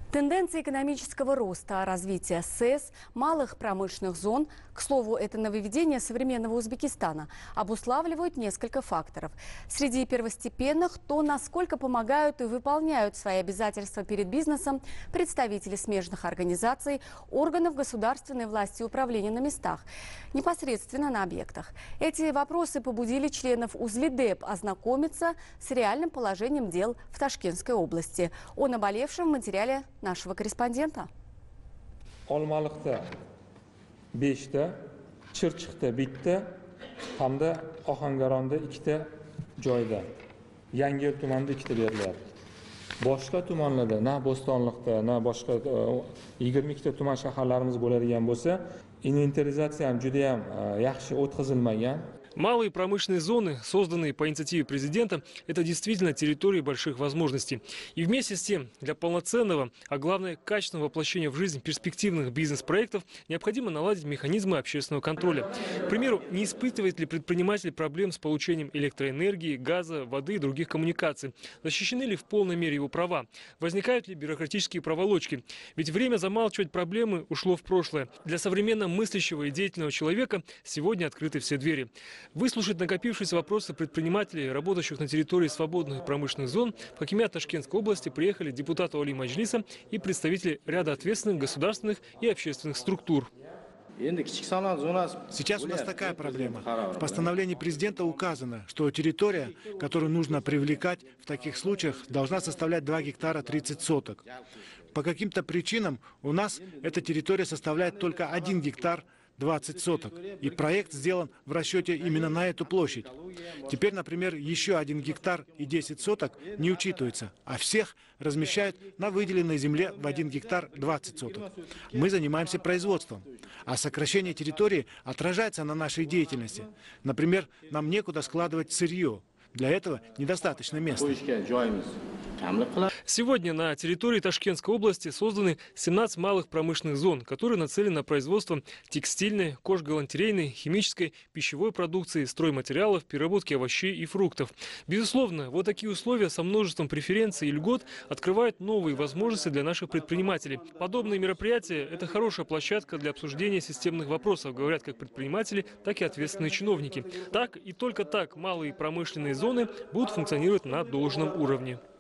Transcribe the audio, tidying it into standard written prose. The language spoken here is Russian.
Тенденции экономического роста, развития СЭС, малых промышленных зон, к слову, это нововведение современного Узбекистана, обуславливают несколько факторов. Среди первостепенных то, насколько помогают и выполняют свои обязательства перед бизнесом представители смежных организаций, органов государственной власти и управления на местах, непосредственно на объектах. Эти вопросы побудили членов УЗЛИДЭП ознакомиться с реальным положением дел в Ташкентской области. О наболевшем в материале нашего корреспондента. Olmaliqda 5 ta, Chirchiqda 1 ta, hamda Ohangaronda 2 ta joyda, Yangiyo'l tumanida 2 ta berilyapti. Boshqa tumanlarda, na Bo'stonliqda, na boshqa 22 ta tuman shaharlarimiz bo'ladigan bo'lsa, inventarizatsiya ham juda ham yaxshi o'tkazilmagan. Малые промышленные зоны, созданные по инициативе президента, это действительно территории больших возможностей. И вместе с тем, для полноценного, а главное качественного воплощения в жизнь перспективных бизнес-проектов необходимо наладить механизмы общественного контроля. К примеру, не испытывает ли предприниматель проблем с получением электроэнергии, газа, воды и других коммуникаций? Защищены ли в полной мере его права? Возникают ли бюрократические проволочки? Ведь время замалчивать проблемы ушло в прошлое. Для современно мыслящего и деятельного человека сегодня открыты все двери. Выслушать накопившиеся вопросы предпринимателей, работающих на территории свободных промышленных зон, в Хакимиат Ташкентской области приехали депутаты Оли Маджлиса и представители ряда ответственных государственных и общественных структур. Сейчас у нас такая проблема. В постановлении президента указано, что территория, которую нужно привлекать в таких случаях, должна составлять 2 гектара 30 соток. По каким-то причинам у нас эта территория составляет только 1 гектар 20 соток. И проект сделан в расчете именно на эту площадь. Теперь, например, еще 1 гектар и 10 соток не учитывается, а всех размещают на выделенной земле в 1 гектар 20 соток. Мы занимаемся производством, а сокращение территории отражается на нашей деятельности. Например, нам некуда складывать сырье. Для этого недостаточно места. Сегодня на территории Ташкентской области созданы 17 малых промышленных зон, которые нацелены на производство текстильной, кожгалантерейной, химической, пищевой продукции, стройматериалов, переработки овощей и фруктов. Безусловно, вот такие условия со множеством преференций и льгот открывают новые возможности для наших предпринимателей. Подобные мероприятия – это хорошая площадка для обсуждения системных вопросов, говорят как предприниматели, так и ответственные чиновники. Так и только так малые промышленные зоны будут функционировать на должном уровне.